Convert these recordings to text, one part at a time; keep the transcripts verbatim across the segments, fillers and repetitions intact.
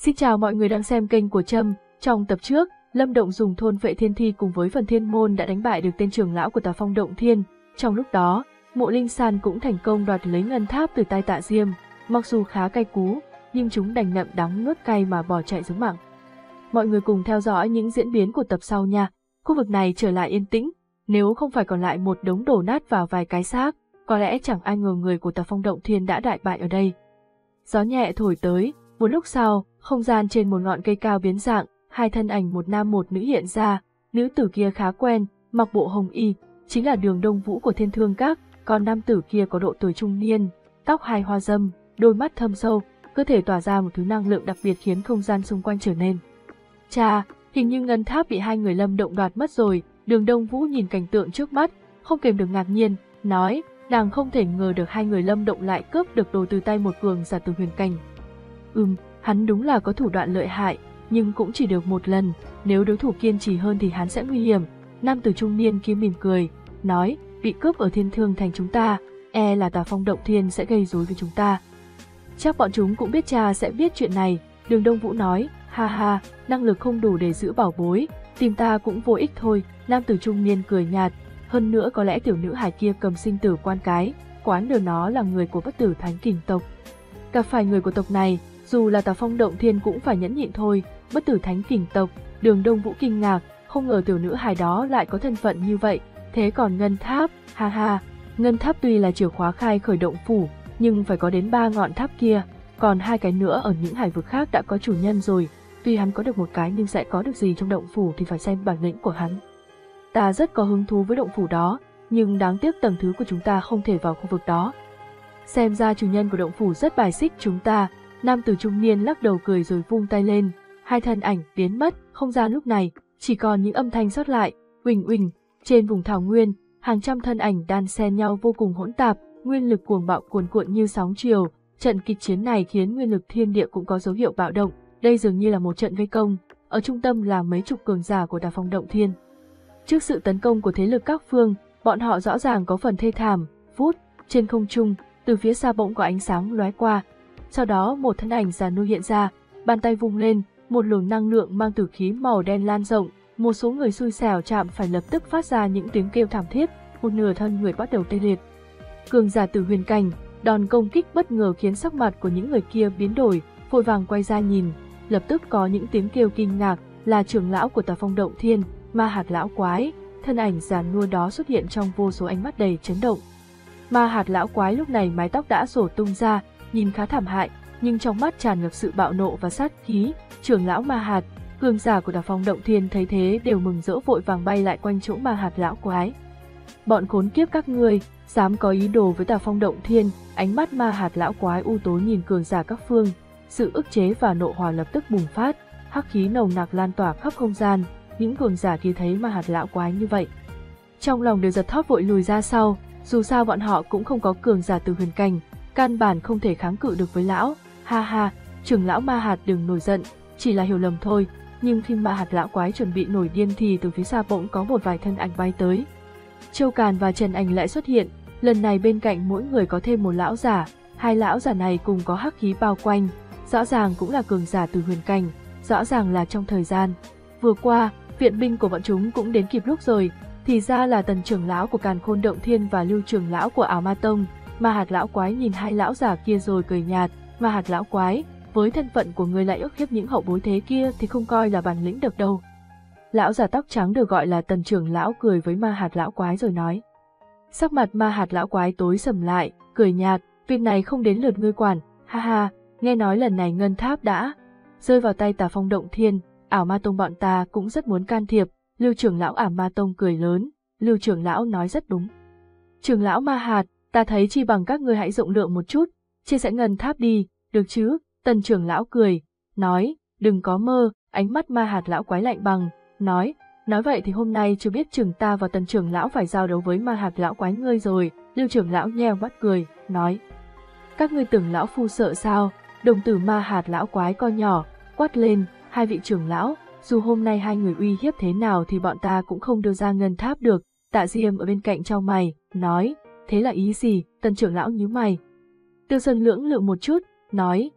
Xin chào mọi người đang xem kênh của Trâm. Trong tập trước, Lâm Động dùng thôn vệ thiên thi cùng với phần thiên môn đã đánh bại được tên trưởng lão của Tà Phong Động Thiên. Trong lúc đó, Mộ Linh San cũng thành công đoạt lấy ngân tháp từ tay Tạ Diêm. Mặc dù khá cay cú, nhưng chúng đành ngậm đắng nuốt cay mà bỏ chạy giống mảng. Mọi người cùng theo dõi những diễn biến của tập sau nha. Khu vực này trở lại yên tĩnh, nếu không phải còn lại một đống đổ nát và vài cái xác, có lẽ chẳng ai ngờ người của Tà Phong Động Thiên đã đại bại ở đây. Gió nhẹ thổi tới, một lúc sau, không gian trên một ngọn cây cao biến dạng, hai thân ảnh một nam một nữ hiện ra. Nữ tử kia khá quen, mặc bộ hồng y, chính là Đường Đông Vũ của Thiên Thương Các, còn nam tử kia có độ tuổi trung niên, tóc hai hoa dâm, đôi mắt thâm sâu, cơ thể tỏa ra một thứ năng lượng đặc biệt khiến không gian xung quanh trở nên. Chà, hình như ngân tháp bị hai người Lâm Động đoạt mất rồi. Đường Đông Vũ nhìn cảnh tượng trước mắt, không kềm được ngạc nhiên, nói, nàng không thể ngờ được hai người Lâm Động lại cướp được đồ từ tay một cường giả từ huyền cảnh. Ừm, hắn đúng là có thủ đoạn lợi hại, nhưng cũng chỉ được một lần, nếu đối thủ kiên trì hơn thì hắn sẽ nguy hiểm. Nam tử trung niên kia mỉm cười, nói, bị cướp ở Thiên Thương Thành chúng ta, e là Tà Phong Động Thiên sẽ gây rối với chúng ta. Chắc bọn chúng cũng biết cha sẽ biết chuyện này, Đường Đông Vũ nói, ha ha, năng lực không đủ để giữ bảo bối, tìm ta cũng vô ích thôi. Nam tử trung niên cười nhạt, hơn nữa có lẽ tiểu nữ hài kia cầm sinh tử quan cái, quán lừa nó là người của Bất Tử Thánh Kình tộc. Gặp phải người của tộc này, dù là Tà Phong Động Thiên cũng phải nhẫn nhịn thôi. Bất Tử Thánh Kình tộc, Đường Đông Vũ kinh ngạc, không ngờ tiểu nữ hài đó lại có thân phận như vậy. Thế còn ngân tháp, ha ha, ngân tháp tuy là chìa khóa khai khởi động phủ, nhưng phải có đến ba ngọn tháp kia, còn hai cái nữa ở những hải vực khác đã có chủ nhân rồi. Tuy hắn có được một cái nhưng sẽ có được gì trong động phủ thì phải xem bản lĩnh của hắn. Ta rất có hứng thú với động phủ đó, nhưng đáng tiếc tầng thứ của chúng ta không thể vào khu vực đó. Xem ra chủ nhân của động phủ rất bài xích chúng ta. Nam tử trung niên lắc đầu cười rồi vung tay lên, hai thân ảnh biến mất. Không gian lúc này chỉ còn những âm thanh sót lại, uỳnh uỳnh. Trên vùng thảo nguyên, hàng trăm thân ảnh đan xen nhau vô cùng hỗn tạp, nguyên lực cuồng bạo cuồn cuộn như sóng chiều. Trận kịch chiến này khiến nguyên lực thiên địa cũng có dấu hiệu bạo động. Đây dường như là một trận vây công, ở trung tâm là mấy chục cường giả của Tà Phong Động Thiên. Trước sự tấn công của thế lực các phương, bọn họ rõ ràng có phần thê thảm. Vút, trên không trung, từ phía xa bỗng có ánh sáng lóe qua. Sau đó một thân ảnh già nua hiện ra, bàn tay vung lên, một luồng năng lượng mang tử khí màu đen lan rộng. Một số người xui xẻo chạm phải lập tức phát ra những tiếng kêu thảm thiết, một nửa thân người bắt đầu tê liệt. Cường giả từ huyền cảnh, đòn công kích bất ngờ khiến sắc mặt của những người kia biến đổi, vội vàng quay ra nhìn. Lập tức có những tiếng kêu kinh ngạc, là trưởng lão của Tà Phong Động Thiên, Ma Hạt Lão Quái. Thân ảnh già nua đó xuất hiện trong vô số ánh mắt đầy chấn động. Ma Hạt Lão Quái lúc này mái tóc đã rổ tung ra, nhìn khá thảm hại, nhưng trong mắt tràn ngập sự bạo nộ và sát khí. Trưởng lão Ma Hạt, cường giả của Tà Phong Động Thiên thấy thế đều mừng rỡ vội vàng bay lại quanh chỗ Ma Hạt Lão Quái. Bọn khốn kiếp các ngươi, dám có ý đồ với Tà Phong Động Thiên. Ánh mắt Ma Hạt Lão Quái u tối nhìn cường giả các phương. Sự ức chế và nộ hỏa lập tức bùng phát, hắc khí nồng nặc lan tỏa khắp không gian. Những cường giả kia thấy Ma Hạt Lão Quái như vậy, trong lòng đều giật thót vội lùi ra sau. Dù sao bọn họ cũng không có cường giả từ huyền cảnh, căn bản không thể kháng cự được với lão. Ha ha, trưởng lão Ma Hạt đừng nổi giận, chỉ là hiểu lầm thôi. Nhưng khi Ma Hạt Lão Quái chuẩn bị nổi điên thì từ phía xa bỗng có một vài thân ảnh bay tới. Châu Càn và Trần Ảnh lại xuất hiện, lần này bên cạnh mỗi người có thêm một lão giả. Hai lão giả này cùng có hắc khí bao quanh, rõ ràng cũng là cường giả từ huyền cảnh, rõ ràng là trong thời gian vừa qua, viện binh của bọn chúng cũng đến kịp lúc rồi. Thì ra là Tần trưởng lão của Càn Khôn Động Thiên và Lưu trưởng lão của Ảo Ma Tông. Ma Hạt Lão Quái nhìn hai lão giả kia rồi cười nhạt, Ma Hạt Lão Quái, với thân phận của người lại ức hiếp những hậu bối thế kia thì không coi là bản lĩnh được đâu. Lão giả tóc trắng được gọi là Tần trưởng lão cười với Ma Hạt Lão Quái rồi nói. Sắc mặt Ma Hạt Lão Quái tối sầm lại, cười nhạt, việc này không đến lượt ngươi quản, ha ha, nghe nói lần này ngân tháp đã rơi vào tay Tà Phong Động Thiên, Ảo Ma Tông bọn ta cũng rất muốn can thiệp. Lưu trưởng lão Ảo Ma Tông cười lớn, Lưu trưởng lão nói rất đúng. Trưởng lão Ma Hạt, ta thấy chi bằng các ngươi hãy rộng lượng một chút, chia sẻ ngân tháp đi, được chứ? Tần trưởng lão cười, nói, đừng có mơ. Ánh mắt Ma Hạt Lão Quái lạnh bằng, nói, nói vậy thì hôm nay chưa biết chừng ta và Tần trưởng lão phải giao đấu với Ma Hạt Lão Quái ngươi rồi. Lưu trưởng lão nheo mắt cười, nói, các ngươi tưởng lão phu sợ sao? Đồng tử Ma Hạt Lão Quái co nhỏ, quát lên, hai vị trưởng lão, dù hôm nay hai người uy hiếp thế nào thì bọn ta cũng không đưa ra ngân tháp được. Tạ Diêm ở bên cạnh chau mày, nói, thế là ý gì? Tần trưởng lão nhíu mày. Tiêu Sơn lưỡng lự một chút, nói,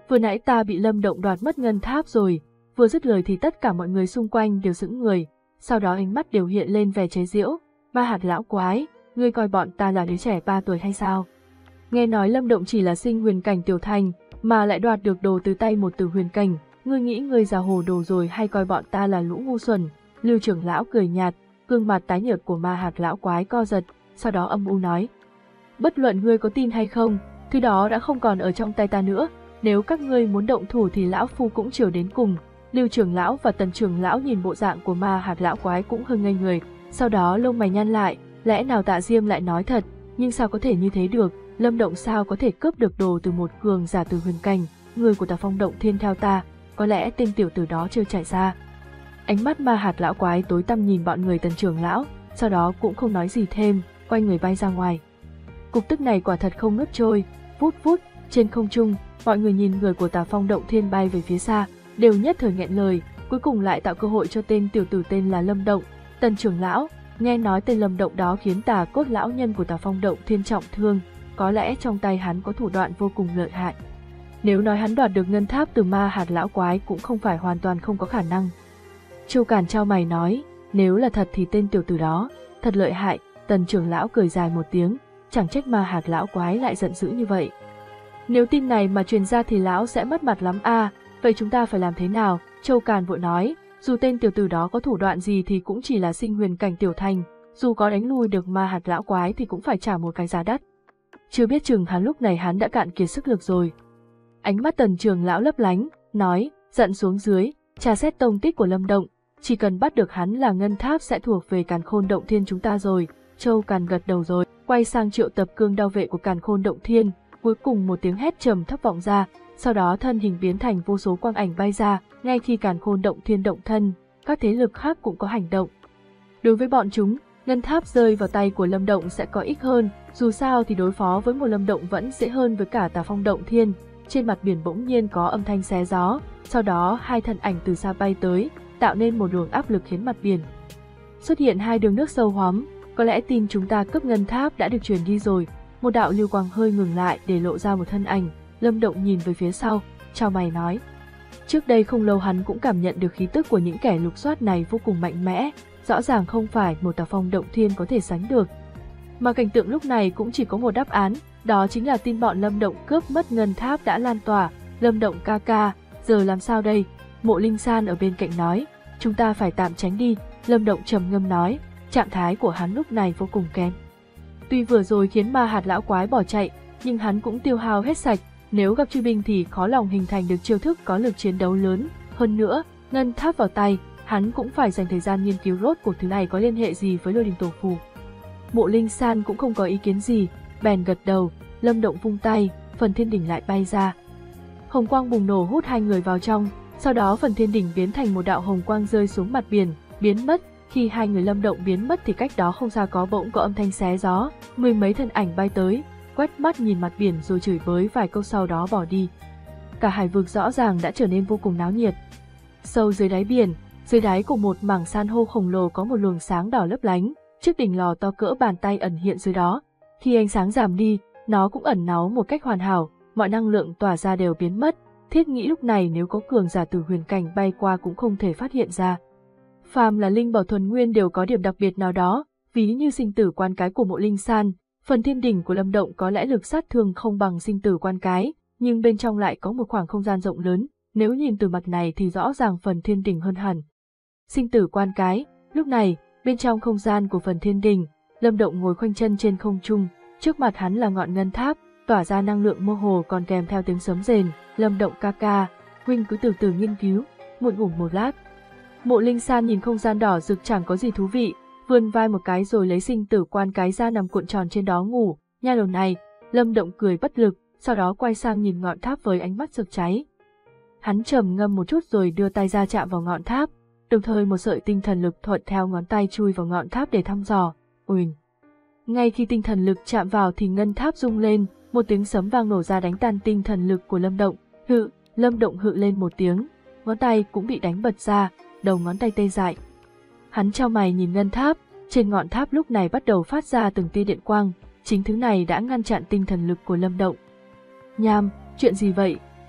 vừa nãy ta bị Lâm Động đoạt mất ngân tháp rồi. Vừa dứt lời thì tất cả mọi người xung quanh đều sững người, sau đó ánh mắt đều hiện lên vẻ chế giễu. Ma hạt lão quái, ngươi coi bọn ta là đứa trẻ ba tuổi hay sao? Nghe nói Lâm Động chỉ là sinh huyền cảnh tiểu thành, mà lại đoạt được đồ từ tay một tử huyền cảnh, ngươi nghĩ ngươi già hồ đồ rồi hay coi bọn ta là lũ ngu xuẩn? Lưu trưởng lão cười nhạt, gương mặt tái nhợt của ma hạt lão quái co giật, sau đó âm u nói: bất luận ngươi có tin hay không, thứ đó đã không còn ở trong tay ta nữa, nếu các ngươi muốn động thủ thì lão phu cũng chiều đến cùng. Lưu trưởng lão và Tần trưởng lão nhìn bộ dạng của ma hạt lão quái cũng hơi ngây người, sau đó lông mày nhăn lại, lẽ nào Tạ Diêm lại nói thật, nhưng sao có thể như thế được, Lâm Động sao có thể cướp được đồ từ một cường giả từ huyền cảnh, người của Tà Phong Động Thiên theo ta, có lẽ tên tiểu tử đó chưa chạy ra. Ánh mắt ma hạt lão quái tối tăm nhìn bọn người Tần trưởng lão, sau đó cũng không nói gì thêm, quay người bay ra ngoài. Cục tức này quả thật không nuốt trôi, vút vút, trên không trung, mọi người nhìn người của Tà Phong Động Thiên bay về phía xa, đều nhất thời nghẹn lời, cuối cùng lại tạo cơ hội cho tên tiểu tử tên là Lâm Động. Tần trưởng lão, nghe nói tên Lâm Động đó khiến Tà Cốt lão nhân của Tà Phong Động Thiên trọng thương, có lẽ trong tay hắn có thủ đoạn vô cùng lợi hại. Nếu nói hắn đoạt được ngân tháp từ ma hạt lão quái cũng không phải hoàn toàn không có khả năng. Chu Càn chau mày nói, nếu là thật thì tên tiểu tử đó thật lợi hại. Tần trưởng lão cười dài một tiếng, chẳng trách ma hạt lão quái lại giận dữ như vậy. Nếu tin này mà truyền ra thì lão sẽ mất mặt lắm a. À, vậy chúng ta phải làm thế nào? Châu Càn vội nói, dù tên tiểu tử đó có thủ đoạn gì thì cũng chỉ là sinh huyền cảnh tiểu thành, dù có đánh lui được ma hạt lão quái thì cũng phải trả một cái giá đắt. Chưa biết chừng hắn lúc này hắn đã cạn kiệt sức lực rồi. Ánh mắt Tần trưởng lão lấp lánh, nói, giận xuống dưới, tra xét tông tích của Lâm Động, chỉ cần bắt được hắn là ngân tháp sẽ thuộc về Càn Khôn Động Thiên chúng ta rồi. Châu Càn gật đầu rồi, quay sang triệu tập cương đao vệ của Càn Khôn Động Thiên, cuối cùng một tiếng hét trầm thấp vọng ra, sau đó thân hình biến thành vô số quang ảnh bay ra, ngay khi Càn Khôn Động Thiên động thân, các thế lực khác cũng có hành động. Đối với bọn chúng, ngân tháp rơi vào tay của Lâm Động sẽ có ích hơn, dù sao thì đối phó với một Lâm Động vẫn dễ hơn với cả Tà Phong Động Thiên. Trên mặt biển bỗng nhiên có âm thanh xé gió, sau đó hai thân ảnh từ xa bay tới, tạo nên một luồng áp lực khiến mặt biển xuất hiện hai đường nước sâu hoắm. Có lẽ tin chúng ta cướp ngân tháp đã được truyền đi rồi. Một đạo lưu quang hơi ngừng lại để lộ ra một thân ảnh. Lâm Động nhìn về phía sau, chau mày nói. Trước đây không lâu hắn cũng cảm nhận được khí tức của những kẻ lục soát này vô cùng mạnh mẽ, rõ ràng không phải một Tà Phong Động Thiên có thể sánh được. Mà cảnh tượng lúc này cũng chỉ có một đáp án, đó chính là tin bọn Lâm Động cướp mất ngân tháp đã lan tỏa. Lâm Động ca ca, giờ làm sao đây? Mộ Linh San ở bên cạnh nói, chúng ta phải tạm tránh đi. Lâm Động trầm ngâm nói, trạng thái của hắn lúc này vô cùng kém. Tuy vừa rồi khiến ma hạt lão quái bỏ chạy, nhưng hắn cũng tiêu hao hết sạch, nếu gặp truy binh thì khó lòng hình thành được chiêu thức có lực chiến đấu lớn. Hơn nữa, ngân tháp vào tay, hắn cũng phải dành thời gian nghiên cứu rốt cuộc thứ này có liên hệ gì với Lôi Đình Tổ Phù. Mộ Linh San cũng không có ý kiến gì, bèn gật đầu. Lâm Động vung tay, phần thiên đỉnh lại bay ra. Hồng quang bùng nổ hút hai người vào trong, sau đó phần thiên đỉnh biến thành một đạo hồng quang rơi xuống mặt biển, biến mất. Khi hai người Lâm Động biến mất thì cách đó không xa có bỗng có âm thanh xé gió, mười mấy thân ảnh bay tới, quét mắt nhìn mặt biển rồi chửi bới vài câu sau đó bỏ đi. Cả hải vực rõ ràng đã trở nên vô cùng náo nhiệt. Sâu dưới đáy biển, dưới đáy của một mảng san hô khổng lồ có một luồng sáng đỏ lấp lánh, chiếc đỉnh lò to cỡ bàn tay ẩn hiện dưới đó. Khi ánh sáng giảm đi, nó cũng ẩn náu một cách hoàn hảo, mọi năng lượng tỏa ra đều biến mất. Thiết nghĩ lúc này nếu có cường giả từ huyền cảnh bay qua cũng không thể phát hiện ra. Phàm là linh bảo thuần nguyên đều có điểm đặc biệt nào đó, ví như sinh tử quan cái của Mộ Linh San, phần thiên đỉnh của Lâm Động có lẽ lực sát thương không bằng sinh tử quan cái, nhưng bên trong lại có một khoảng không gian rộng lớn, nếu nhìn từ mặt này thì rõ ràng phần thiên đỉnh hơn hẳn. Sinh tử quan cái, lúc này, bên trong không gian của phần thiên đỉnh, Lâm Động ngồi khoanh chân trên không trung, trước mặt hắn là ngọn ngân tháp, tỏa ra năng lượng mơ hồ còn kèm theo tiếng sấm rền. Lâm Động ca ca, huynh cứ từ từ nghiên cứu, muộn ngủ một lát. Mộ Linh San nhìn không gian đỏ rực chẳng có gì thú vị, vươn vai một cái rồi lấy sinh tử quan cái ra nằm cuộn tròn trên đó ngủ. Nha đầu này, Lâm Động cười bất lực, sau đó quay sang nhìn ngọn tháp với ánh mắt rực cháy. Hắn trầm ngâm một chút rồi đưa tay ra chạm vào ngọn tháp, đồng thời một sợi tinh thần lực thuận theo ngón tay chui vào ngọn tháp để thăm dò. Uỳnh! Ngay khi tinh thần lực chạm vào thì ngân tháp rung lên, một tiếng sấm vang nổ ra đánh tan tinh thần lực của Lâm Động. Hự! Lâm Động hự lên một tiếng, ngón tay cũng bị đánh bật ra, đầu ngón tay tê dại. Hắn chau mày nhìn ngân tháp, trên ngọn tháp lúc này bắt đầu phát ra từng tia điện quang, chính thứ này đã ngăn chặn tinh thần lực của Lâm Động. Nham, chuyện gì vậy?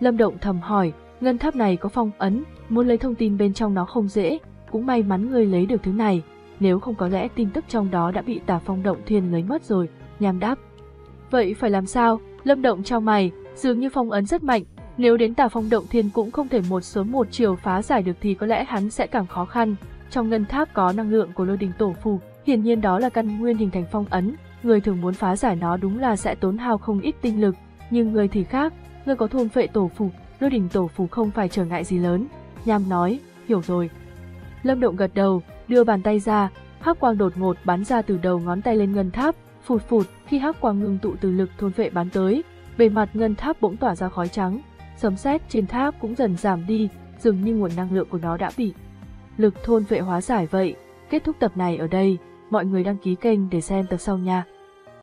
Lâm Động thầm hỏi, ngân tháp này có phong ấn, muốn lấy thông tin bên trong nó không dễ, cũng may mắn ngươi lấy được thứ này, nếu không có lẽ tin tức trong đó đã bị Tà Phong Động Thiên lấy mất rồi. Nham đáp. Vậy phải làm sao? Lâm Động chau mày, dường như phong ấn rất mạnh, nếu đến Tà Phong Động Thiên cũng không thể một sớm một chiều phá giải được thì có lẽ hắn sẽ càng khó khăn. Trong ngân tháp có năng lượng của Lôi Đình Tổ Phù, hiển nhiên đó là căn nguyên hình thành phong ấn, người thường muốn phá giải nó đúng là sẽ tốn hao không ít tinh lực, nhưng người thì khác, người có thôn phệ tổ phù, Lôi Đình Tổ Phù không phải trở ngại gì lớn. Nham nói, hiểu rồi. Lâm Động gật đầu, đưa bàn tay ra, hắc quang đột ngột bắn ra từ đầu ngón tay lên ngân tháp, phụt phụt, khi hắc quang ngưng tụ từ lực thôn phệ bắn tới, bề mặt ngân tháp bỗng tỏa ra khói trắng, sấm sét trên tháp cũng dần giảm đi, dường như nguồn năng lượng của nó đã bị lực thôn phệ hóa giải vậy. Kết thúc tập này ở đây, mọi người đăng ký kênh để xem tập sau nha.